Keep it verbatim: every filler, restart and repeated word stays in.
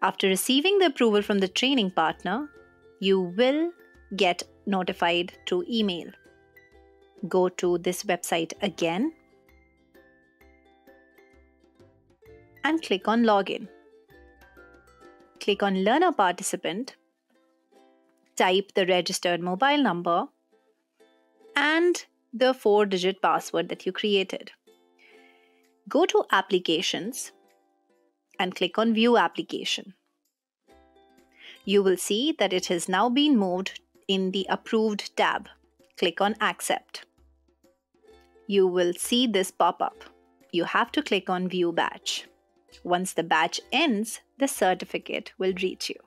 After receiving the approval from the training partner, you will get notified through email. Go to this website again and click on Login. Click on Learner Participant, type the registered mobile number and the four-digit password that you created. Go to Applications and click on View Application. You will see that it has now been moved in the Approved tab. Click on Accept. You will see this pop up. You have to click on View Badge. Once the batch ends, the certificate will reach you.